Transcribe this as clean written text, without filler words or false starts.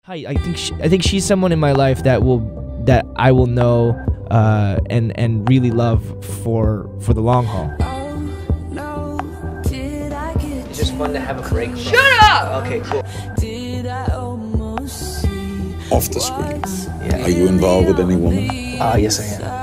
Hi, I think she's someone in my life that I will know and really love for the long haul. It's just fun to have a break. Shut up! Okay, cool. Off the screen. Yeah. Are you involved with any woman? Yes, I am.